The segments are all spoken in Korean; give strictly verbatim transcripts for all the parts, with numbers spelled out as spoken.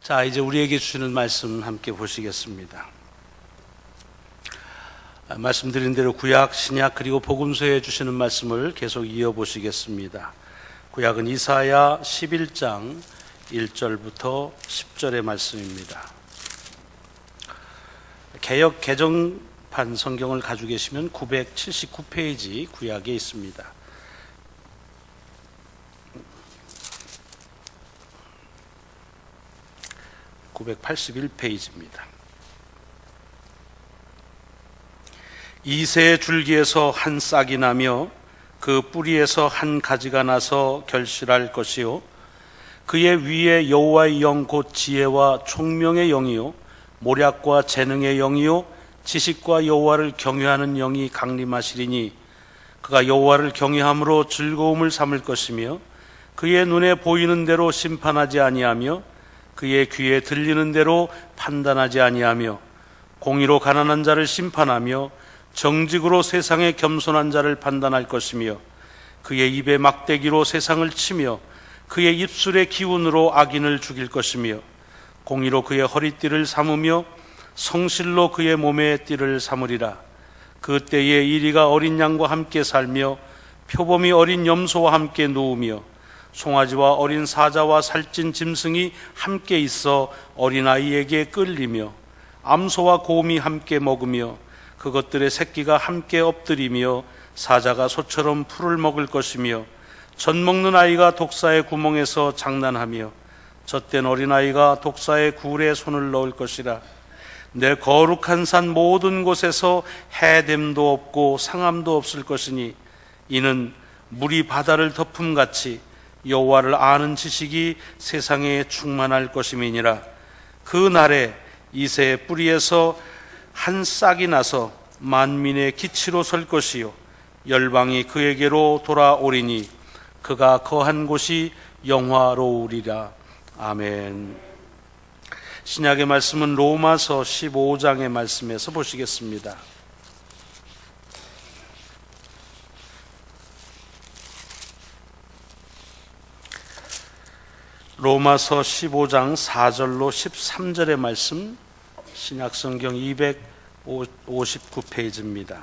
자, 이제 우리에게 주시는 말씀 함께 보시겠습니다. 말씀드린 대로 구약, 신약 그리고 복음서에 주시는 말씀을 계속 이어보시겠습니다. 구약은 이사야 십일 장 일 절부터 십 절의 말씀입니다. 개역 개정판 성경을 가지고 계시면 구백칠십구 페이지 구약에 있습니다. 구백팔십일 페이지입니다. 이새의 줄기에서 한 싹이 나며 그 뿌리에서 한 가지가 나서 결실할 것이요 그의 위에 여호와의 영 곧 지혜와 총명의 영이요 모략과 재능의 영이요 지식과 여호와를 경외하는 영이 강림하시리니 그가 여호와를 경외함으로 즐거움을 삼을 것이며 그의 눈에 보이는 대로 심판하지 아니하며 그의 귀에 들리는 대로 판단하지 아니하며 공의로 가난한 자를 심판하며 정직으로 세상의 겸손한 자를 판단할 것이며 그의 입에 막대기로 세상을 치며 그의 입술의 기운으로 악인을 죽일 것이며 공의로 그의 허리띠를 삼으며 성실로 그의 몸의 띠를 삼으리라. 그때에 이리가 어린 양과 함께 살며 표범이 어린 염소와 함께 누우며 송아지와 어린 사자와 살찐 짐승이 함께 있어 어린아이에게 끌리며 암소와 곰이 함께 먹으며 그것들의 새끼가 함께 엎드리며 사자가 소처럼 풀을 먹을 것이며 젖 먹는 아이가 독사의 구멍에서 장난하며 젖된 어린아이가 독사의 굴에 손을 넣을 것이라. 내 거룩한 산 모든 곳에서 해됨도 없고 상함도 없을 것이니 이는 물이 바다를 덮음같이 여호와를 아는 지식이 세상에 충만할 것임이니라. 그 날에 이새의 뿌리에서 한 싹이 나서 만민의 기치로 설 것이요 열방이 그에게로 돌아오리니 그가 거한 곳이 영화로우리라. 아멘. 신약의 말씀은 로마서 십오 장의 말씀에서 보시겠습니다. 로마서 십오 장 사 절로 십삼 절의 말씀, 신약성경 이백오십구 페이지입니다.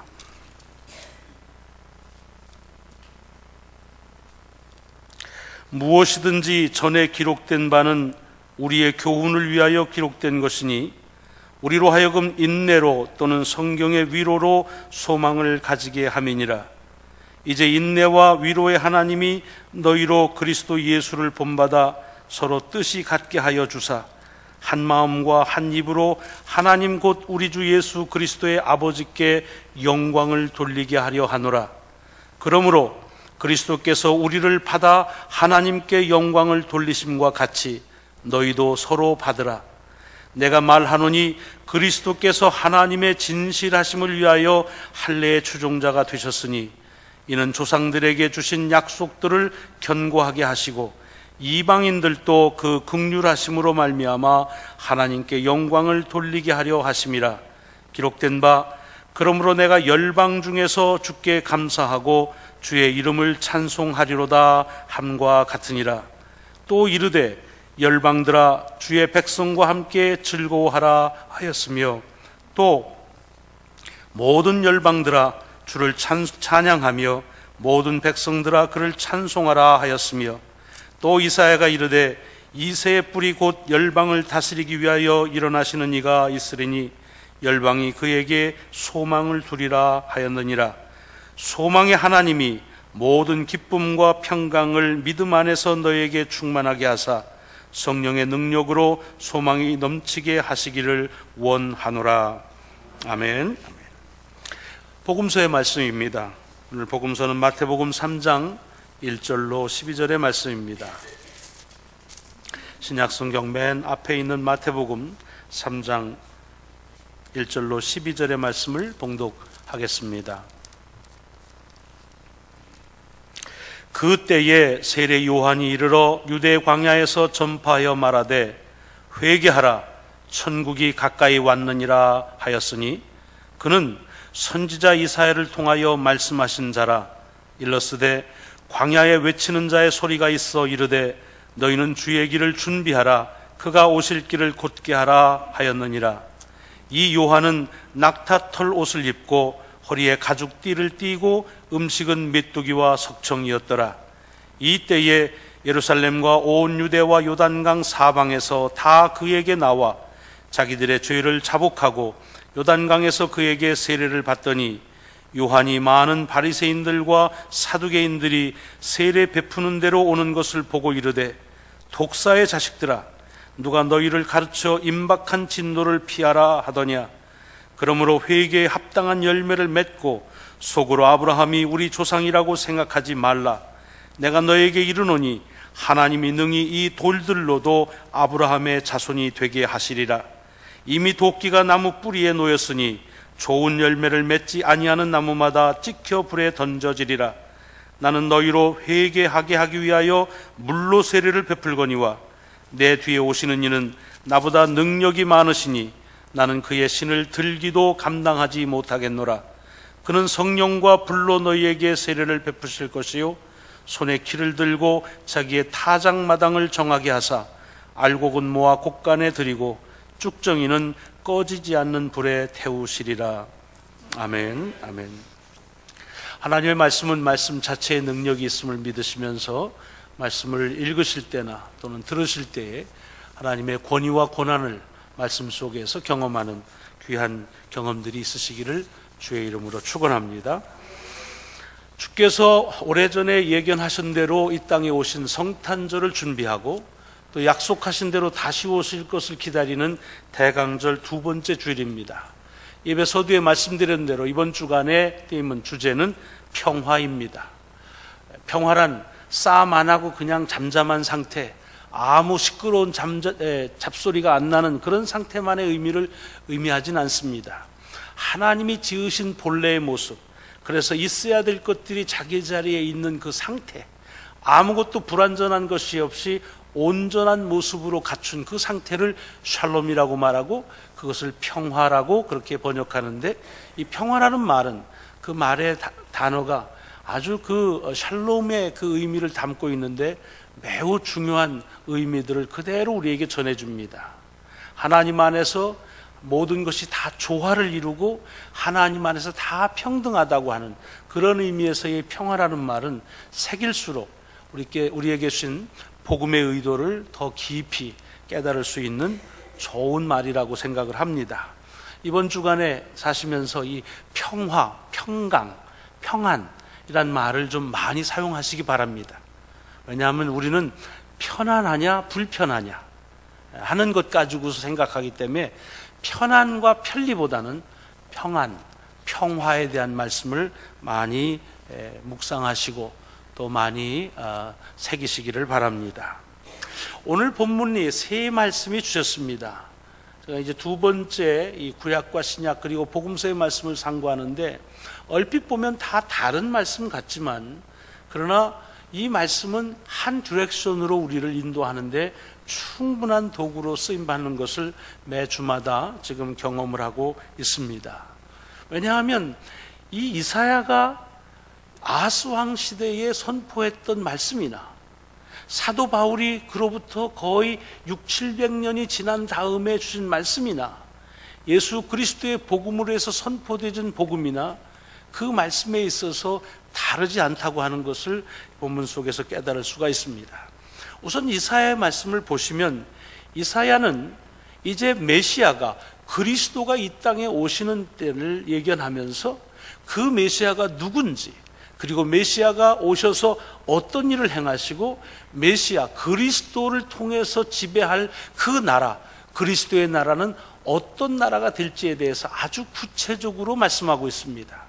무엇이든지 전에 기록된 바는 우리의 교훈을 위하여 기록된 것이니 우리로 하여금 인내로 또는 성경의 위로로 소망을 가지게 함이니라. 이제 인내와 위로의 하나님이 너희로 그리스도 예수를 본받아 서로 뜻이 같게 하여 주사 한 마음과 한 입으로 하나님 곧 우리 주 예수 그리스도의 아버지께 영광을 돌리게 하려 하노라. 그러므로 그리스도께서 우리를 받아 하나님께 영광을 돌리심과 같이 너희도 서로 받으라. 내가 말하노니 그리스도께서 하나님의 진실하심을 위하여 할례의 추종자가 되셨으니 이는 조상들에게 주신 약속들을 견고하게 하시고 이방인들도 그 긍휼하심으로 말미암아 하나님께 영광을 돌리게 하려 하심이라. 기록된 바 그러므로 내가 열방 중에서 주께 감사하고 주의 이름을 찬송하리로다 함과 같으니라. 또 이르되 열방들아 주의 백성과 함께 즐거워하라 하였으며 또 모든 열방들아 주를 찬, 찬양하며 모든 백성들아 그를 찬송하라 하였으며 또 이사야가 이르되 이새의 뿌리 곧 열방을 다스리기 위하여 일어나시는 이가 있으리니 열방이 그에게 소망을 두리라 하였느니라. 소망의 하나님이 모든 기쁨과 평강을 믿음 안에서 너에게 충만하게 하사 성령의 능력으로 소망이 넘치게 하시기를 원하노라. 아멘. 복음서의 말씀입니다. 오늘 복음서는 마태복음 삼 장 일 절로 십이 절의 말씀입니다. 신약성경 맨 앞에 있는 마태복음 삼 장 일 절로 십이 절의 말씀을 봉독하겠습니다. 그때에 세례 요한이 이르러 유대 광야에서 전파하여 말하되 회개하라 천국이 가까이 왔느니라 하였으니 그는 선지자 이사야를 통하여 말씀하신 자라. 일러스되 광야에 외치는 자의 소리가 있어 이르되 너희는 주의 길을 준비하라 그가 오실 길을 곧게 하라 하였느니라. 이 요한은 낙타털 옷을 입고 허리에 가죽띠를 띠고 음식은 메뚜기와 석청이었더라. 이 때에 예루살렘과 온 유대와 요단강 사방에서 다 그에게 나와 자기들의 죄를 자복하고 요단강에서 그에게 세례를 받더니 요한이 많은 바리새인들과 사두개인들이 세례 베푸는 대로 오는 것을 보고 이르되, 독사의 자식들아, 누가 너희를 가르쳐 임박한 진노를 피하라 하더냐. 그러므로 회개에 합당한 열매를 맺고 속으로 아브라함이 우리 조상이라고 생각하지 말라. 내가 너에게 이르노니 하나님이 능히 이 돌들로도 아브라함의 자손이 되게 하시리라. 이미 도끼가 나무 뿌리에 놓였으니 좋은 열매를 맺지 아니하는 나무마다 찍혀 불에 던져지리라. 나는 너희로 회개하게 하기 위하여 물로 세례를 베풀거니와 내 뒤에 오시는 이는 나보다 능력이 많으시니 나는 그의 신을 들기도 감당하지 못하겠노라. 그는 성령과 불로 너희에게 세례를 베푸실 것이요 손에 키를 들고 자기의 타작마당을 정하게 하사 알곡은 모아 곡간에 들이고 쭉정이는 꺼지지 않는 불에 태우시리라. 아멘. 아멘. 하나님의 말씀은 말씀 자체의 능력이 있음을 믿으시면서 말씀을 읽으실 때나 또는 들으실 때에 하나님의 권위와 고난을 말씀 속에서 경험하는 귀한 경험들이 있으시기를 주의 이름으로 축원합니다. 주께서 오래전에 예견하신 대로 이 땅에 오신 성탄절을 준비하고 또 약속하신 대로 다시 오실 것을 기다리는 대강절 두 번째 주일입니다. 예배 서두에 말씀드린 대로 이번 주간의 테이문 주제는 평화입니다. 평화란 싸움 안 하고 그냥 잠잠한 상태, 아무 시끄러운 잠자, 에, 잡소리가 안 나는 그런 상태만의 의미를 의미하진 않습니다. 하나님이 지으신 본래의 모습, 그래서 있어야 될 것들이 자기 자리에 있는 그 상태, 아무것도 불완전한 것이 없이 온전한 모습으로 갖춘 그 상태를 샬롬이라고 말하고 그것을 평화라고 그렇게 번역하는데, 이 평화라는 말은 그 말의 다, 단어가 아주 그 샬롬의 그 의미를 담고 있는데 매우 중요한 의미들을 그대로 우리에게 전해줍니다. 하나님 안에서 모든 것이 다 조화를 이루고 하나님 안에서 다 평등하다고 하는 그런 의미에서의 평화라는 말은 새길수록 우리에게, 우리에게 주신 복음의 의도를 더 깊이 깨달을 수 있는 좋은 말이라고 생각을 합니다. 이번 주간에 사시면서 이 평화, 평강, 평안이란 말을 좀 많이 사용하시기 바랍니다. 왜냐하면 우리는 편안하냐 불편하냐 하는 것 가지고서 생각하기 때문에 편안과 편리보다는 평안, 평화에 대한 말씀을 많이 묵상하시고 또 많이 새기시기를 바랍니다. 오늘 본문이 세 말씀이 주셨습니다. 제가 이제 두 번째 이 구약과 신약 그리고 복음서의 말씀을 상고하는데 얼핏 보면 다 다른 말씀 같지만 그러나 이 말씀은 한 디렉션으로 우리를 인도하는데 충분한 도구로 쓰임받는 것을 매 주마다 지금 경험을 하고 있습니다. 왜냐하면 이 이사야가 아스왕 시대에 선포했던 말씀이나 사도 바울이 그로부터 거의 육칠백 년이 지난 다음에 주신 말씀이나 예수 그리스도의 복음으로 해서 선포되어진 복음이나 그 말씀에 있어서 다르지 않다고 하는 것을 본문 속에서 깨달을 수가 있습니다. 우선 이사야의 말씀을 보시면 이사야는 이제 메시아가 그리스도가 이 땅에 오시는 때를 예견하면서 그 메시아가 누군지 그리고 메시아가 오셔서 어떤 일을 행하시고 메시아 그리스도를 통해서 지배할 그 나라 그리스도의 나라는 어떤 나라가 될지에 대해서 아주 구체적으로 말씀하고 있습니다.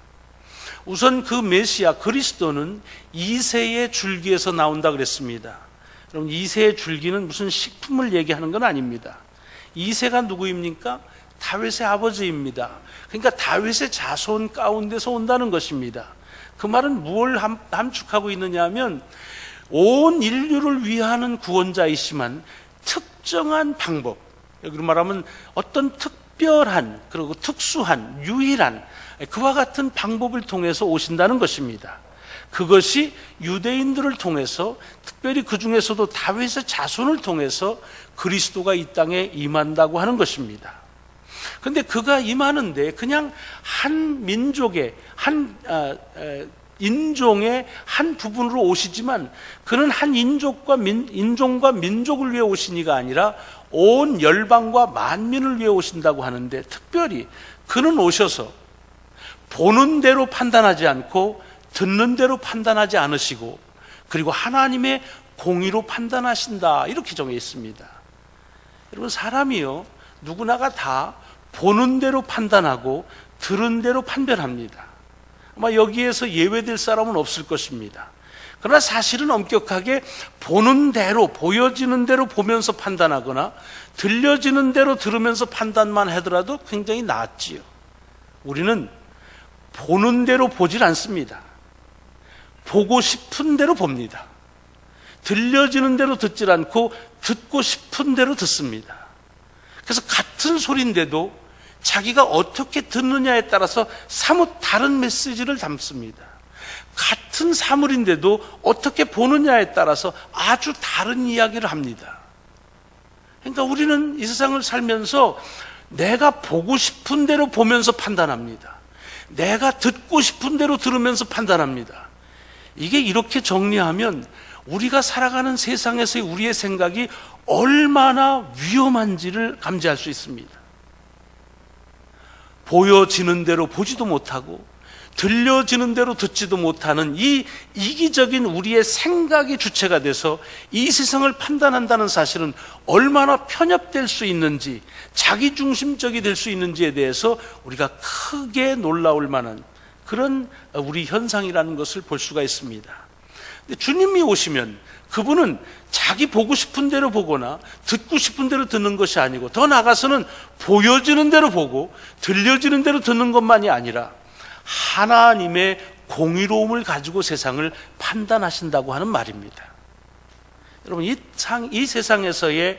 우선 그 메시아 그리스도는 이새의 줄기에서 나온다 그랬습니다. 여러분 이새의 줄기는 무슨 식품을 얘기하는 건 아닙니다. 이새가 누구입니까? 다윗의 아버지입니다. 그러니까 다윗의 자손 가운데서 온다는 것입니다. 그 말은 무엇을 함축하고 있느냐 하면 온 인류를 위하는 구원자이시만 특정한 방법, 여기로 말하면 어떤 특별한 그리고 특수한 유일한 그와 같은 방법을 통해서 오신다는 것입니다. 그것이 유대인들을 통해서, 특별히 그 중에서도 다윗의 자손을 통해서 그리스도가 이 땅에 임한다고 하는 것입니다. 그런데 그가 임하는데 그냥 한 민족의, 한 아, 에, 인종의 한 부분으로 오시지만 그는 한 인족과 민, 인종과 민족을 위해 오신 이가 아니라 온 열방과 만민을 위해 오신다고 하는데, 특별히 그는 오셔서 보는 대로 판단하지 않고 듣는 대로 판단하지 않으시고, 그리고 하나님의 공의로 판단하신다, 이렇게 정해 있습니다. 여러분, 사람이요, 누구나가 다 보는 대로 판단하고 들은 대로 판별합니다. 아마 여기에서 예외될 사람은 없을 것입니다. 그러나 사실은 엄격하게 보는 대로, 보여지는 대로 보면서 판단하거나 들려지는 대로 들으면서 판단만 하더라도 굉장히 낫지요. 우리는 보는 대로 보질 않습니다. 보고 싶은 대로 봅니다. 들려지는 대로 듣질 않고 듣고 싶은 대로 듣습니다. 그래서 같은 소리인데도 자기가 어떻게 듣느냐에 따라서 사뭇 다른 메시지를 담습니다. 같은 사물인데도 어떻게 보느냐에 따라서 아주 다른 이야기를 합니다. 그러니까 우리는 이 세상을 살면서 내가 보고 싶은 대로 보면서 판단합니다. 내가 듣고 싶은 대로 들으면서 판단합니다. 이게 이렇게 정리하면 우리가 살아가는 세상에서의 우리의 생각이 얼마나 위험한지를 감지할 수 있습니다. 보여지는 대로 보지도 못하고 들려지는 대로 듣지도 못하는 이 이기적인 우리의 생각이 주체가 돼서 이 세상을 판단한다는 사실은 얼마나 편협될 수 있는지, 자기중심적이 될 수 있는지에 대해서 우리가 크게 놀라울 만한 그런 우리 현상이라는 것을 볼 수가 있습니다. 근데 주님이 오시면 그분은 자기 보고 싶은 대로 보거나 듣고 싶은 대로 듣는 것이 아니고, 더 나아가서는 보여지는 대로 보고 들려지는 대로 듣는 것만이 아니라 하나님의 공의로움을 가지고 세상을 판단하신다고 하는 말입니다. 여러분, 이, 상, 이 세상에서의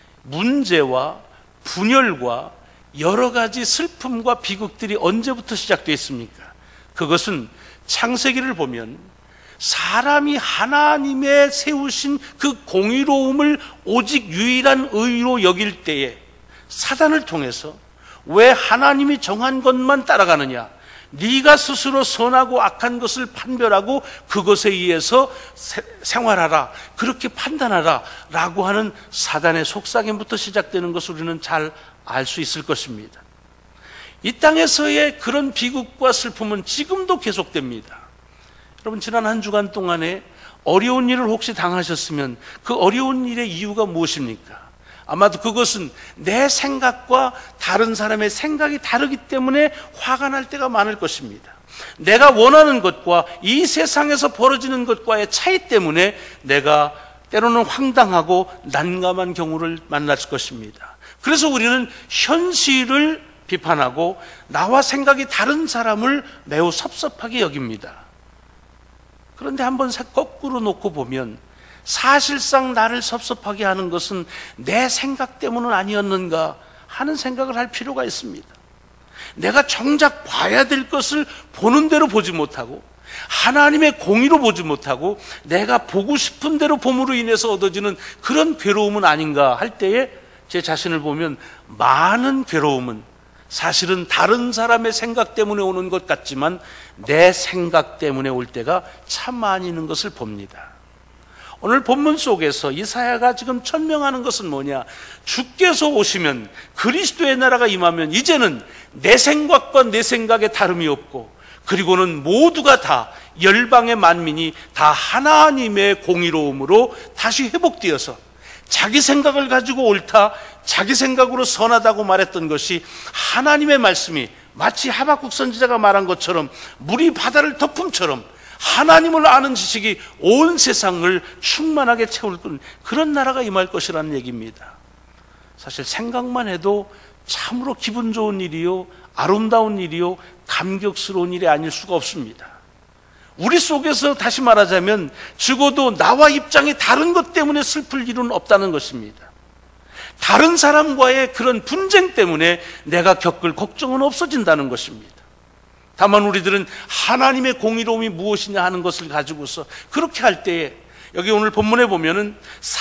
문제와 분열과 여러 가지 슬픔과 비극들이 언제부터 시작되었습니까? 그것은 창세기를 보면 사람이 하나님의 세우신 그 공의로움을 오직 유일한 의로 여길 때에 사단을 통해서 왜 하나님이 정한 것만 따라가느냐, 네가 스스로 선하고 악한 것을 판별하고 그것에 의해서 세, 생활하라, 그렇게 판단하라 라고 하는 사단의 속삭임부터 시작되는 것을 우리는 잘 알 수 있을 것입니다. 이 땅에서의 그런 비극과 슬픔은 지금도 계속됩니다. 여러분, 지난 한 주간 동안에 어려운 일을 혹시 당하셨으면 그 어려운 일의 이유가 무엇입니까? 아마도 그것은 내 생각과 다른 사람의 생각이 다르기 때문에 화가 날 때가 많을 것입니다. 내가 원하는 것과 이 세상에서 벌어지는 것과의 차이 때문에 내가 때로는 황당하고 난감한 경우를 만날 것입니다. 그래서 우리는 현실을 비판하고 나와 생각이 다른 사람을 매우 섭섭하게 여깁니다. 그런데 한번 거꾸로 놓고 보면 사실상 나를 섭섭하게 하는 것은 내 생각 때문은 아니었는가 하는 생각을 할 필요가 있습니다. 내가 정작 봐야 될 것을 보는 대로 보지 못하고 하나님의 공의로 보지 못하고 내가 보고 싶은 대로 봄으로 인해서 얻어지는 그런 괴로움은 아닌가 할 때에 제 자신을 보면 많은 괴로움은 사실은 다른 사람의 생각 때문에 오는 것 같지만 내 생각 때문에 올 때가 참 많이 있는 것을 봅니다. 오늘 본문 속에서 이사야가 지금 천명하는 것은 뭐냐? 주께서 오시면, 그리스도의 나라가 임하면 이제는 내 생각과 내 생각에 다름이 없고, 그리고는 모두가 다 열방의 만민이 다 하나님의 공의로움으로 다시 회복되어서 자기 생각을 가지고 옳다, 자기 생각으로 선하다고 말했던 것이 하나님의 말씀이 마치 하박국 선지자가 말한 것처럼 물이 바다를 덮음처럼 하나님을 아는 지식이 온 세상을 충만하게 채울 그런 나라가 임할 것이라는 얘기입니다. 사실 생각만 해도 참으로 기분 좋은 일이요, 아름다운 일이요, 감격스러운 일이 아닐 수가 없습니다. 우리 속에서 다시 말하자면 적어도 나와 입장이 다른 것 때문에 슬플 일은 없다는 것입니다. 다른 사람과의 그런 분쟁 때문에 내가 겪을 걱정은 없어진다는 것입니다. 다만 우리들은 하나님의 공의로움이 무엇이냐 하는 것을 가지고서 그렇게 할 때에, 여기 오늘 본문에 보면은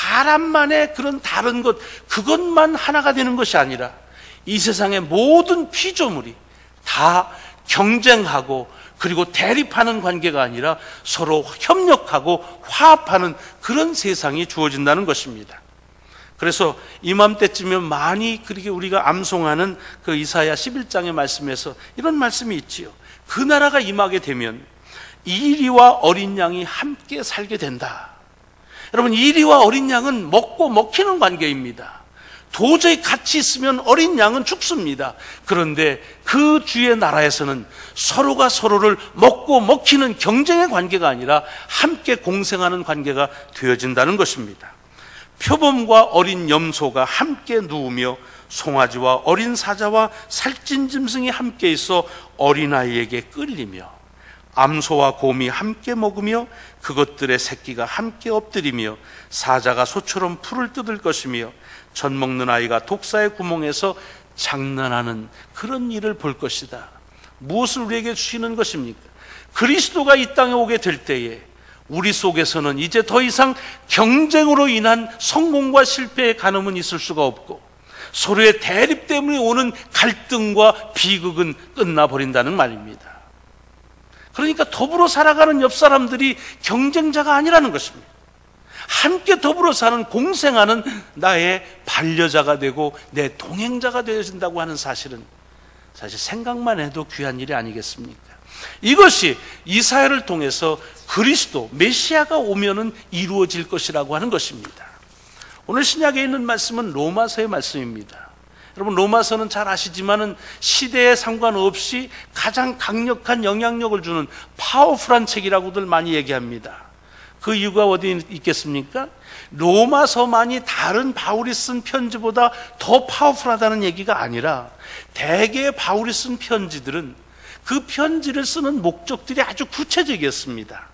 사람만의 그런 다른 것, 그것만 하나가 되는 것이 아니라 이 세상의 모든 피조물이 다 경쟁하고 그리고 대립하는 관계가 아니라 서로 협력하고 화합하는 그런 세상이 주어진다는 것입니다. 그래서 이맘때쯤이면 많이 그렇게 우리가 암송하는 그 이사야 십일 장의 말씀에서 이런 말씀이 있지요. 그 나라가 임하게 되면 이리와 어린 양이 함께 살게 된다. 여러분, 이리와 어린 양은 먹고 먹히는 관계입니다. 도저히 같이 있으면 어린 양은 죽습니다. 그런데 그 주의 나라에서는 서로가 서로를 먹고 먹히는 경쟁의 관계가 아니라 함께 공생하는 관계가 되어진다는 것입니다. 표범과 어린 염소가 함께 누우며 송아지와 어린 사자와 살찐 짐승이 함께 있어 어린아이에게 끌리며 암소와 곰이 함께 먹으며 그것들의 새끼가 함께 엎드리며 사자가 소처럼 풀을 뜯을 것이며 젖 먹는 아이가 독사의 구멍에서 장난하는 그런 일을 볼 것이다. 무엇을 우리에게 주시는 것입니까? 그리스도가 이 땅에 오게 될 때에 우리 속에서는 이제 더 이상 경쟁으로 인한 성공과 실패의 간음은 있을 수가 없고 서로의 대립 때문에 오는 갈등과 비극은 끝나버린다는 말입니다. 그러니까 더불어 살아가는 옆 사람들이 경쟁자가 아니라는 것입니다. 함께 더불어 사는, 공생하는 나의 반려자가 되고 내 동행자가 되어진다고 하는 사실은 사실 생각만 해도 귀한 일이 아니겠습니까? 이것이 이사야를 통해서 그리스도, 메시아가 오면은 이루어질 것이라고 하는 것입니다. 오늘 신약에 있는 말씀은 로마서의 말씀입니다. 여러분, 로마서는 잘 아시지만은 시대에 상관없이 가장 강력한 영향력을 주는 파워풀한 책이라고들 많이 얘기합니다. 그 이유가 어디 있겠습니까? 로마서만이 다른 바울이 쓴 편지보다 더 파워풀하다는 얘기가 아니라 대개 바울이 쓴 편지들은 그 편지를 쓰는 목적들이 아주 구체적이었습니다.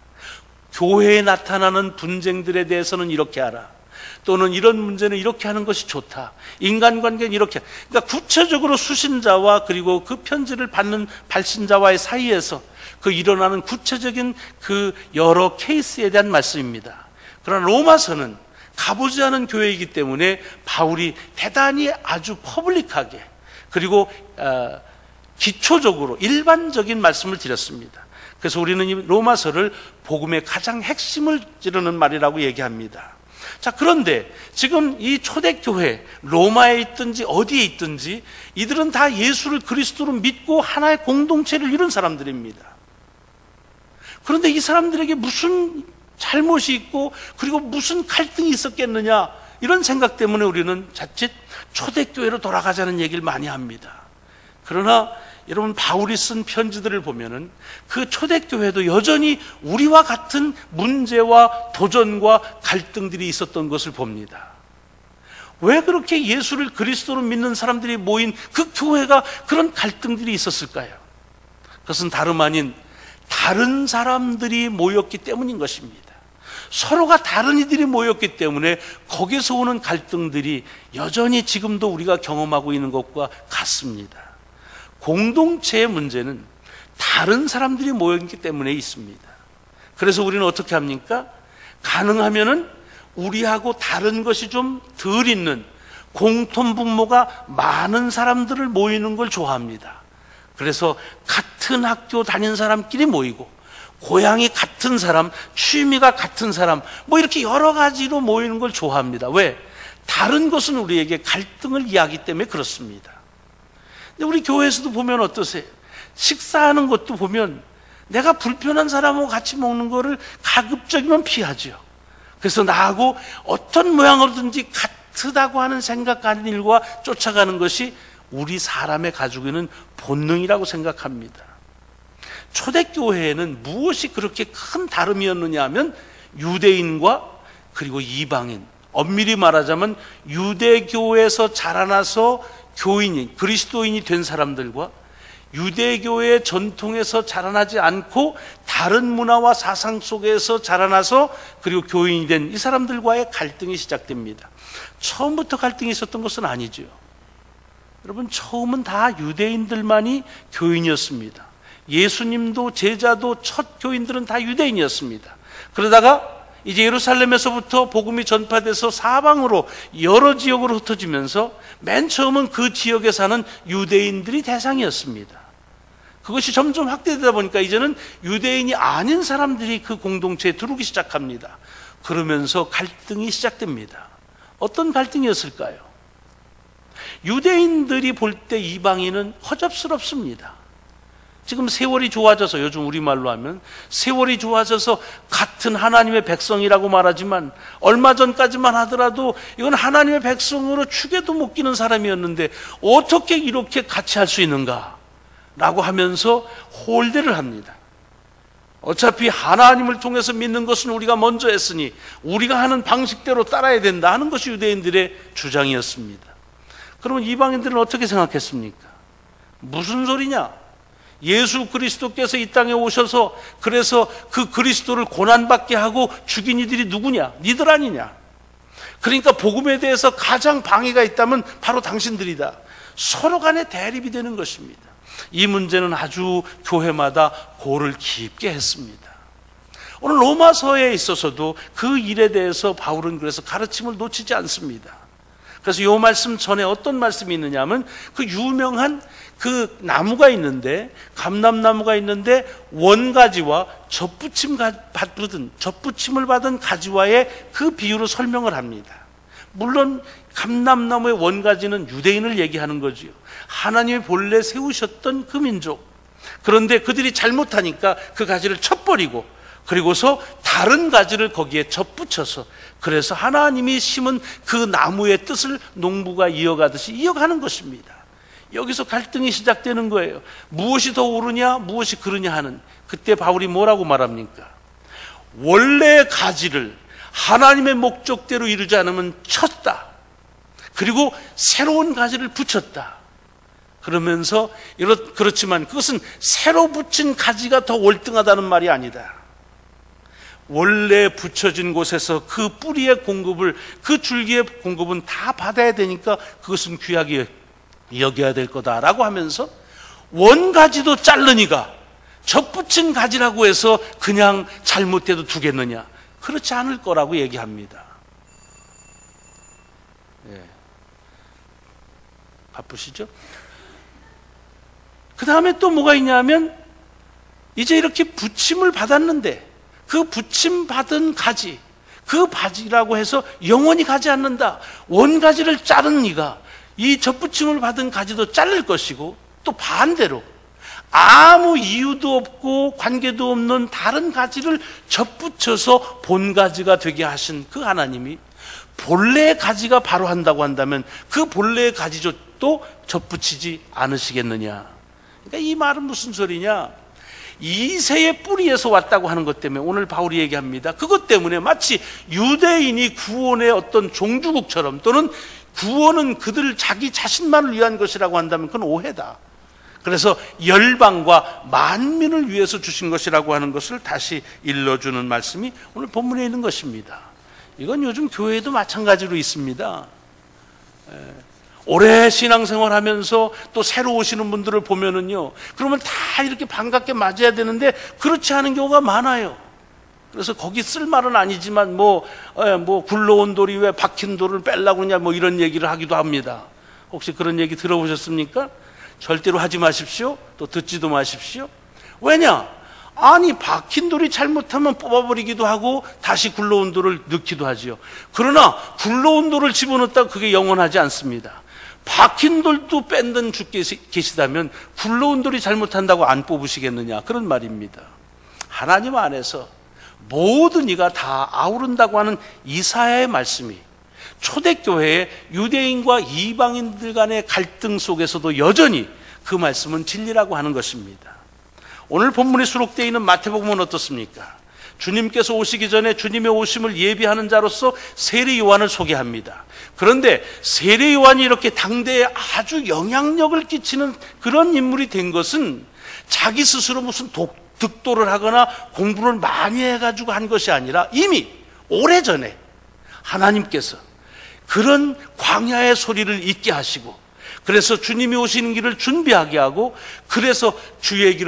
교회에 나타나는 분쟁들에 대해서는 이렇게 하라, 또는 이런 문제는 이렇게 하는 것이 좋다, 인간관계는 이렇게, 그러니까 구체적으로 수신자와 그리고 그 편지를 받는 발신자와의 사이에서 그 일어나는 구체적인 그 여러 케이스에 대한 말씀입니다. 그러나 로마서는 가보지 않은 교회이기 때문에 바울이 대단히 아주 퍼블릭하게 그리고 어, 기초적으로 일반적인 말씀을 드렸습니다. 그래서 우리는 이 로마서를 복음의 가장 핵심을 찌르는 말이라고 얘기합니다. 자, 그런데 지금 이 초대교회, 로마에 있든지 어디에 있든지 이들은 다 예수를 그리스도로 믿고 하나의 공동체를 이룬 사람들입니다. 그런데 이 사람들에게 무슨 잘못이 있고 그리고 무슨 갈등이 있었겠느냐, 이런 생각 때문에 우리는 자칫 초대교회로 돌아가자는 얘기를 많이 합니다. 그러나 여러분, 바울이 쓴 편지들을 보면은 그 초대교회도 여전히 우리와 같은 문제와 도전과 갈등들이 있었던 것을 봅니다. 왜 그렇게 예수를 그리스도로 믿는 사람들이 모인 그 교회가 그런 갈등들이 있었을까요? 그것은 다름 아닌 다른 사람들이 모였기 때문인 것입니다. 서로가 다른 이들이 모였기 때문에 거기서 오는 갈등들이 여전히 지금도 우리가 경험하고 있는 것과 같습니다. 공동체의 문제는 다른 사람들이 모였기 때문에 있습니다. 그래서 우리는 어떻게 합니까? 가능하면은 우리하고 다른 것이 좀 덜 있는 공통분모가 많은 사람들을 모이는 걸 좋아합니다. 그래서 같은 학교 다닌 사람끼리 모이고, 고향이 같은 사람, 취미가 같은 사람, 뭐 이렇게 여러 가지로 모이는 걸 좋아합니다. 왜? 다른 것은 우리에게 갈등을 이야기하기 때문에 그렇습니다. 근데 우리 교회에서도 보면 어떠세요? 식사하는 것도 보면 내가 불편한 사람하고 같이 먹는 거를 가급적이면 피하죠. 그래서 나하고 어떤 모양으로든지 같다고 하는 생각 가진 일과 쫓아가는 것이 우리 사람의 가지고 있는 본능이라고 생각합니다. 초대교회에는 무엇이 그렇게 큰 다름이었느냐 하면 유대인과 그리고 이방인, 엄밀히 말하자면 유대교에서 자라나서 교인이, 그리스도인이 된 사람들과 유대교의 전통에서 자라나지 않고 다른 문화와 사상 속에서 자라나서 그리고 교인이 된 이 사람들과의 갈등이 시작됩니다. 처음부터 갈등이 있었던 것은 아니죠. 여러분, 처음은 다 유대인들만이 교인이었습니다. 예수님도 제자도 첫 교인들은 다 유대인이었습니다. 그러다가 이제 예루살렘에서부터 복음이 전파돼서 사방으로 여러 지역으로 흩어지면서 맨 처음은 그 지역에 사는 유대인들이 대상이었습니다. 그것이 점점 확대되다 보니까 이제는 유대인이 아닌 사람들이 그 공동체에 들어오기 시작합니다. 그러면서 갈등이 시작됩니다. 어떤 갈등이었을까요? 유대인들이 볼 때 이방인은 허접스럽습니다. 지금 세월이 좋아져서, 요즘 우리말로 하면 세월이 좋아져서 같은 하나님의 백성이라고 말하지만 얼마 전까지만 하더라도 이건 하나님의 백성으로 축에도 못 끼는 사람이었는데 어떻게 이렇게 같이 할 수 있는가 라고 하면서 홀대를 합니다. 어차피 하나님을 통해서 믿는 것은 우리가 먼저 했으니 우리가 하는 방식대로 따라야 된다 하는 것이 유대인들의 주장이었습니다. 그러면 이방인들은 어떻게 생각했습니까? 무슨 소리냐? 예수 그리스도께서 이 땅에 오셔서 그래서 그 그리스도를 고난받게 하고 죽인 이들이 누구냐? 니들 아니냐? 그러니까 복음에 대해서 가장 방해가 있다면 바로 당신들이다. 서로 간에 대립이 되는 것입니다. 이 문제는 아주 교회마다 고를 깊게 했습니다. 오늘 로마서에 있어서도 그 일에 대해서 바울은 그래서 가르침을 놓치지 않습니다. 그래서 이 말씀 전에 어떤 말씀이 있느냐 하면 그 유명한 그 나무가 있는데, 감람나무가 있는데 원가지와 젖붙임 받은, 젖붙임을 받은 가지와의 그 비유로 설명을 합니다. 물론 감람나무의 원가지는 유대인을 얘기하는 거지요. 하나님이 본래 세우셨던 그 민족. 그런데 그들이 잘못하니까 그 가지를 쳐버리고 그리고서 다른 가지를 거기에 덧붙여서 그래서 하나님이 심은 그 나무의 뜻을 농부가 이어가듯이 이어가는 것입니다. 여기서 갈등이 시작되는 거예요. 무엇이 더 옳으냐 무엇이 그르냐 하는. 그때 바울이 뭐라고 말합니까? 원래 가지를 하나님의 목적대로 이루지 않으면 쳤다. 그리고 새로운 가지를 붙였다. 그러면서 그렇지만 그것은 새로 붙인 가지가 더 월등하다는 말이 아니다. 원래 붙여진 곳에서 그 뿌리의 공급을, 그 줄기의 공급은 다 받아야 되니까 그것은 귀하게 여겨야 될 거다라고 하면서 원가지도 자르니가 젖붙인 가지라고 해서 그냥 잘못해도 두겠느냐? 그렇지 않을 거라고 얘기합니다. 예. 바쁘시죠? 그 다음에 또 뭐가 있냐면 이제 이렇게 부침을 받았는데 그 부침 받은 가지, 그 바지라고 해서 영원히 가지 않는다. 원가지를 자른 이가 이 젖붙임을 받은 가지도 자를 것이고, 또 반대로 아무 이유도 없고 관계도 없는 다른 가지를 젖붙여서 본 가지가 되게 하신 그 하나님이 본래의 가지가 바로 한다고 한다면 그 본래의 가지도 젖붙이지 않으시겠느냐. 그러니까 이 말은 무슨 소리냐? 이새의 뿌리에서 왔다고 하는 것 때문에 오늘 바울이 얘기합니다. 그것 때문에 마치 유대인이 구원의 어떤 종주국처럼, 또는 구원은 그들 자기 자신만을 위한 것이라고 한다면 그건 오해다. 그래서 열방과 만민을 위해서 주신 것이라고 하는 것을 다시 일러주는 말씀이 오늘 본문에 있는 것입니다. 이건 요즘 교회에도 마찬가지로 있습니다. 오래 신앙생활 하면서 또 새로 오시는 분들을 보면은요, 그러면 다 이렇게 반갑게 맞아야 되는데 그렇지 않은 경우가 많아요. 그래서 거기 쓸 말은 아니지만 뭐, 에, 뭐 굴러온 돌이 왜 박힌 돌을 빼려고 그러냐 뭐 이런 얘기를 하기도 합니다. 혹시 그런 얘기 들어보셨습니까? 절대로 하지 마십시오. 또 듣지도 마십시오. 왜냐? 아니 박힌 돌이 잘못하면 뽑아버리기도 하고 다시 굴러온 돌을 넣기도 하지요. 그러나 굴러온 돌을 집어넣었다가 그게 영원하지 않습니다. 박힌 돌도 뺀든 주 계시다면 굴러온 돌이 잘못한다고 안 뽑으시겠느냐, 그런 말입니다. 하나님 안에서 모든 이가 다 아우른다고 하는 이사야의 말씀이 초대교회의 유대인과 이방인들 간의 갈등 속에서도 여전히 그 말씀은 진리라고 하는 것입니다. 오늘 본문에 수록되어 있는 마태복음은 어떻습니까? 주님께서 오시기 전에 주님의 오심을 예비하는 자로서 세례 요한을 소개합니다. 그런데 세례 요한이 이렇게 당대에 아주 영향력을 끼치는 그런 인물이 된 것은 자기 스스로 무슨 독, 득도를 하거나 공부를 많이 해가지고 한 것이 아니라 이미 오래전에 하나님께서 그런 광야의 소리를 잊게 하시고, 그래서 주님이 오시는 길을 준비하게 하고, 그래서 주의 길을 곧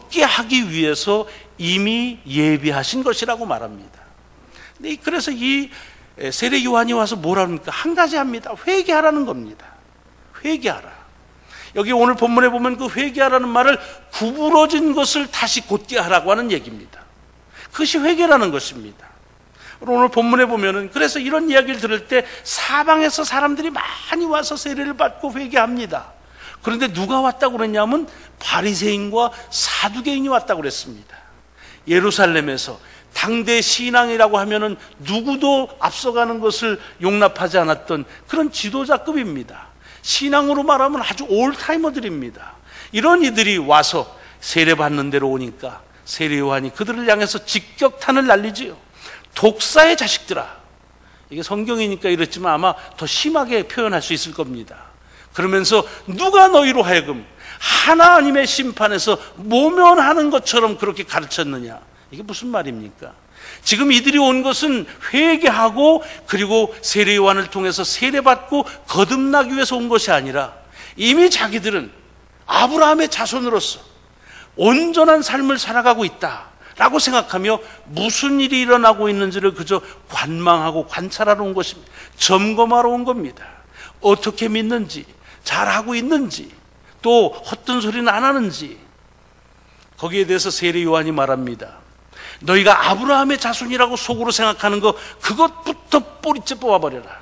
얻게 하기 위해서 이미 예비하신 것이라고 말합니다. 그래서 이 세례 요한이 와서 뭐라 합니까? 한 가지 합니다. 회개하라는 겁니다. 회개하라. 여기 오늘 본문에 보면 그 회개하라는 말을 구부러진 것을 다시 곧게 하라고 하는 얘기입니다. 그것이 회개라는 것입니다. 오늘 본문에 보면은 그래서 이런 이야기를 들을 때 사방에서 사람들이 많이 와서 세례를 받고 회개합니다. 그런데 누가 왔다고 그랬냐면 바리새인과 사두개인이 왔다고 그랬습니다. 예루살렘에서 당대 신앙이라고 하면은 누구도 앞서가는 것을 용납하지 않았던 그런 지도자급입니다. 신앙으로 말하면 아주 올타이머들입니다. 이런 이들이 와서 세례받는 데로 오니까 세례 요한이 그들을 향해서 직격탄을 날리지요. 독사의 자식들아. 이게 성경이니까 이렇지만 아마 더 심하게 표현할 수 있을 겁니다. 그러면서 누가 너희로 하여금 하나님의 심판에서 모면하는 것처럼 그렇게 가르쳤느냐. 이게 무슨 말입니까? 지금 이들이 온 것은 회개하고 그리고 세례 요한을 통해서 세례받고 거듭나기 위해서 온 것이 아니라 이미 자기들은 아브라함의 자손으로서 온전한 삶을 살아가고 있다 라고 생각하며 무슨 일이 일어나고 있는지를 그저 관망하고 관찰하러 온 것입니다. 점검하러 온 겁니다. 어떻게 믿는지, 잘하고 있는지, 또 헛된 소리는 안 하는지. 거기에 대해서 세례 요한이 말합니다. 너희가 아브라함의 자손이라고 속으로 생각하는 거 그것부터 뿌리째 뽑아버려라.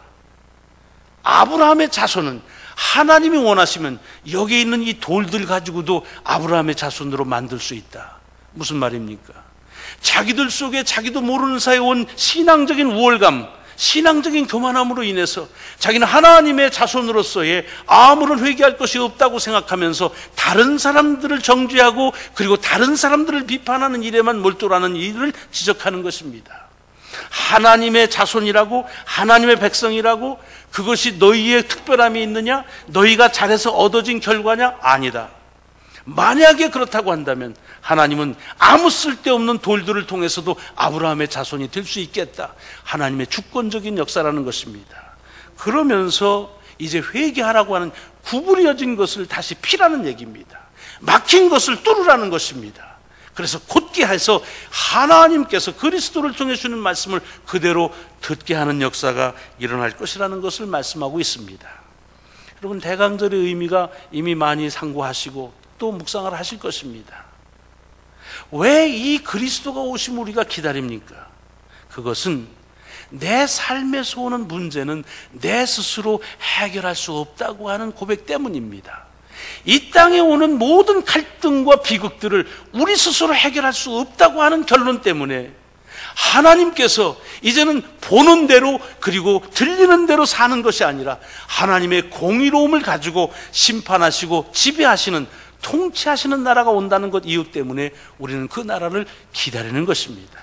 아브라함의 자손은 하나님이 원하시면 여기 있는 이 돌들 가지고도 아브라함의 자손으로 만들 수 있다. 무슨 말입니까? 자기들 속에 자기도 모르는 사이에 온 신앙적인 우월감, 신앙적인 교만함으로 인해서 자기는 하나님의 자손으로서의 아무런 회개할 것이 없다고 생각하면서 다른 사람들을 정죄하고 그리고 다른 사람들을 비판하는 일에만 몰두하는 일을 지적하는 것입니다. 하나님의 자손이라고, 하나님의 백성이라고, 그것이 너희의 특별함이 있느냐? 너희가 잘해서 얻어진 결과냐? 아니다. 만약에 그렇다고 한다면 하나님은 아무 쓸데없는 돌들을 통해서도 아브라함의 자손이 될 수 있겠다. 하나님의 주권적인 역사라는 것입니다. 그러면서 이제 회개하라고 하는 구부려진 것을 다시 피라는 얘기입니다. 막힌 것을 뚫으라는 것입니다. 그래서 곧게 해서 하나님께서 그리스도를 통해 주는 말씀을 그대로 듣게 하는 역사가 일어날 것이라는 것을 말씀하고 있습니다. 여러분, 대강절의 의미가 이미 많이 상고하시고 또 묵상을 하실 것입니다. 왜 이 그리스도가 오심을 우리가 기다립니까? 그것은 내 삶에서 오는 문제는 내 스스로 해결할 수 없다고 하는 고백 때문입니다. 이 땅에 오는 모든 갈등과 비극들을 우리 스스로 해결할 수 없다고 하는 결론 때문에 하나님께서 이제는 보는 대로 그리고 들리는 대로 사는 것이 아니라 하나님의 공의로움을 가지고 심판하시고 지배하시는, 통치하시는 나라가 온다는 것 이유 때문에 우리는 그 나라를 기다리는 것입니다.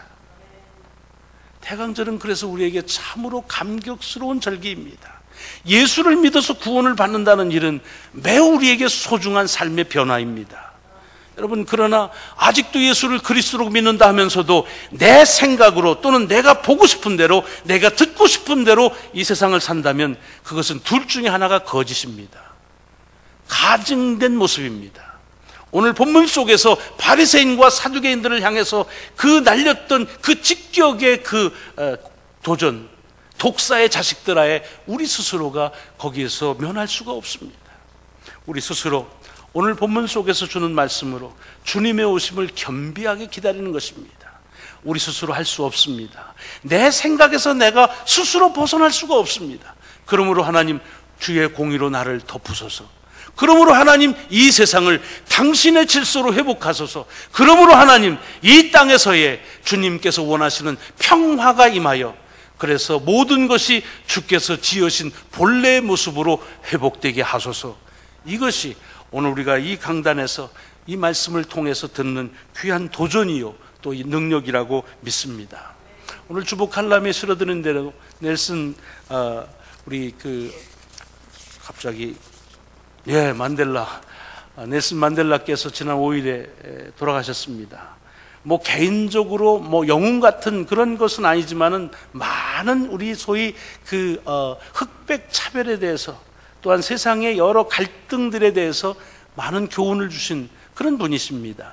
태강절은 그래서 우리에게 참으로 감격스러운 절기입니다. 예수를 믿어서 구원을 받는다는 일은 매우 우리에게 소중한 삶의 변화입니다. 여러분, 그러나 아직도 예수를 그리스도로 믿는다 하면서도 내 생각으로 또는 내가 보고 싶은 대로, 내가 듣고 싶은 대로 이 세상을 산다면 그것은 둘 중에 하나가 거짓입니다. 가증된 모습입니다. 오늘 본문 속에서 바리새인과 사두개인들을 향해서 그 날렸던 그 직격의 그 도전, 독사의 자식들아에 우리 스스로가 거기에서 면할 수가 없습니다. 우리 스스로 오늘 본문 속에서 주는 말씀으로 주님의 오심을 겸비하게 기다리는 것입니다. 우리 스스로 할 수 없습니다. 내 생각에서 내가 스스로 벗어날 수가 없습니다. 그러므로 하나님, 주의 공의로 나를 덮으소서. 그러므로 하나님, 이 세상을 당신의 질서로 회복하소서. 그러므로 하나님, 이 땅에서의 주님께서 원하시는 평화가 임하여 그래서 모든 것이 주께서 지으신 본래의 모습으로 회복되게 하소서. 이것이 오늘 우리가 이 강단에서 이 말씀을 통해서 듣는 귀한 도전이요 또 이 능력이라고 믿습니다. 오늘 주보 칼럼에 실어드는 대로 넬슨 어, 우리 그 갑자기 예 만델라 넬슨 만델라께서 지난 오일에 돌아가셨습니다. 뭐 개인적으로 뭐 영웅 같은 그런 것은 아니지만은 많은 우리 소위 그 어, 흑백 차별에 대해서 또한 세상의 여러 갈등들에 대해서 많은 교훈을 주신 그런 분이십니다.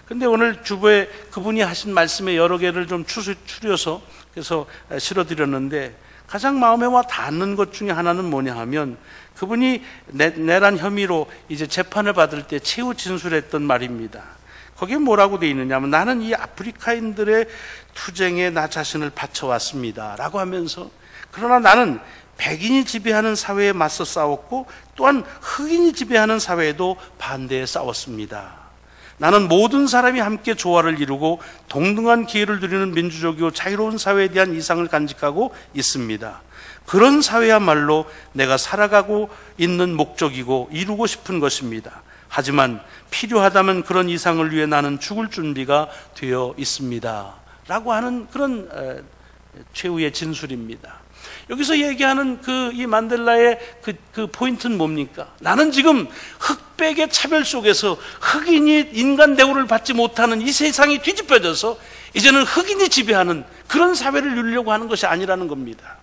근데 오늘 주보에 그분이 하신 말씀의 여러 개를 좀 추려서 그래서 실어드렸는데, 가장 마음에 와 닿는 것 중에 하나는 뭐냐 하면, 그분이 내, 내란 혐의로 이제 재판을 받을 때 최후 진술했던 말입니다. 거기에 뭐라고 돼 있느냐 하면, 나는 이 아프리카인들의 투쟁에 나 자신을 바쳐왔습니다 라고 하면서, 그러나 나는 백인이 지배하는 사회에 맞서 싸웠고 또한 흑인이 지배하는 사회에도 반대에 싸웠습니다. 나는 모든 사람이 함께 조화를 이루고 동등한 기회를 누리는 민주적이고 자유로운 사회에 대한 이상을 간직하고 있습니다. 그런 사회야말로 내가 살아가고 있는 목적이고 이루고 싶은 것입니다. 하지만 필요하다면 그런 이상을 위해 나는 죽을 준비가 되어 있습니다 라고 하는 그런 최후의 진술입니다. 여기서 얘기하는 그 이 만델라의 그, 그 포인트는 뭡니까? 나는 지금 흑백의 차별 속에서 흑인이 인간 대우를 받지 못하는 이 세상이 뒤집혀져서 이제는 흑인이 지배하는 그런 사회를 누리려고 하는 것이 아니라는 겁니다.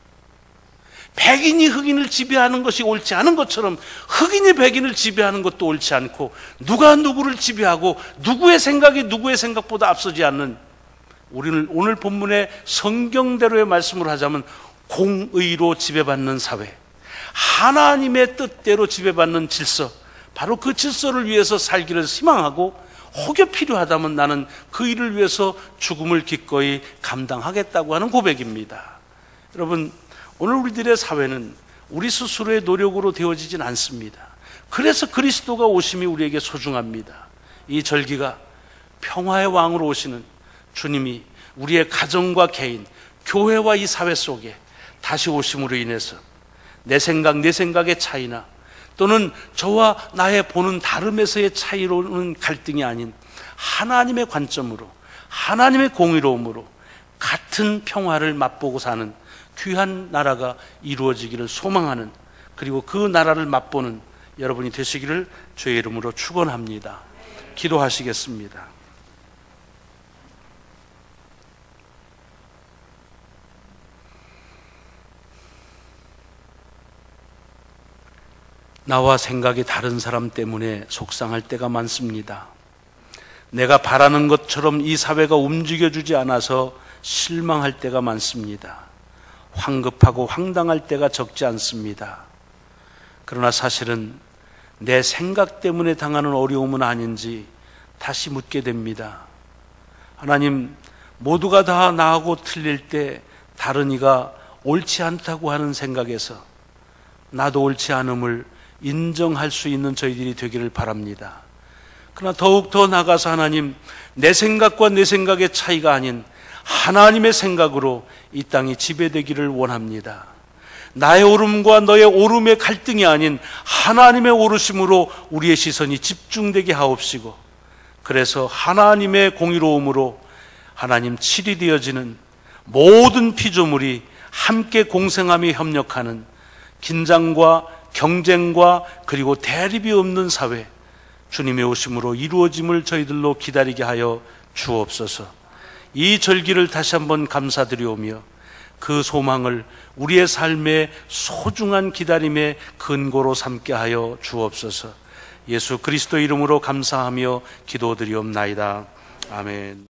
백인이 흑인을 지배하는 것이 옳지 않은 것처럼 흑인이 백인을 지배하는 것도 옳지 않고, 누가 누구를 지배하고 누구의 생각이 누구의 생각보다 앞서지 않는, 우리는 오늘 본문의 성경대로의 말씀을 하자면 공의로 지배받는 사회, 하나님의 뜻대로 지배받는 질서, 바로 그 질서를 위해서 살기를 희망하고, 혹여 필요하다면 나는 그 일을 위해서 죽음을 기꺼이 감당하겠다고 하는 고백입니다. 여러분, 오늘 우리들의 사회는 우리 스스로의 노력으로 되어지진 않습니다. 그래서 그리스도가 오심이 우리에게 소중합니다. 이 절기가 평화의 왕으로 오시는 주님이 우리의 가정과 개인, 교회와 이 사회 속에 다시 오심으로 인해서 내 생각, 내 생각의 차이나 또는 저와 나의 보는 다름에서의 차이로는 갈등이 아닌 하나님의 관점으로, 하나님의 공의로움으로 같은 평화를 맛보고 사는 귀한 나라가 이루어지기를 소망하는, 그리고 그 나라를 맛보는 여러분이 되시기를 주의 이름으로 축원합니다. 기도하시겠습니다. 나와 생각이 다른 사람 때문에 속상할 때가 많습니다. 내가 바라는 것처럼 이 사회가 움직여주지 않아서 실망할 때가 많습니다. 황급하고 황당할 때가 적지 않습니다. 그러나 사실은 내 생각 때문에 당하는 어려움은 아닌지 다시 묻게 됩니다. 하나님, 모두가 다 나하고 틀릴 때 다른 이가 옳지 않다고 하는 생각에서 나도 옳지 않음을 인정할 수 있는 저희들이 되기를 바랍니다. 그러나 더욱 더 나아가서 하나님, 내 생각과 내 생각의 차이가 아닌 하나님의 생각으로 이 땅이 지배되기를 원합니다. 나의 오름과 너의 오름의 갈등이 아닌 하나님의 오르심으로 우리의 시선이 집중되게 하옵시고, 그래서 하나님의 공의로움으로 하나님 칠이 되어지는 모든 피조물이 함께 공생하며 협력하는 긴장과 경쟁과 그리고 대립이 없는 사회, 주님의 오심으로 이루어짐을 저희들로 기다리게 하여 주옵소서. 이 절기를 다시 한번 감사드리오며 그 소망을 우리의 삶의 소중한 기다림의 근거로 삼게 하여 주옵소서. 예수 그리스도 이름으로 감사하며 기도드리옵나이다. 아멘.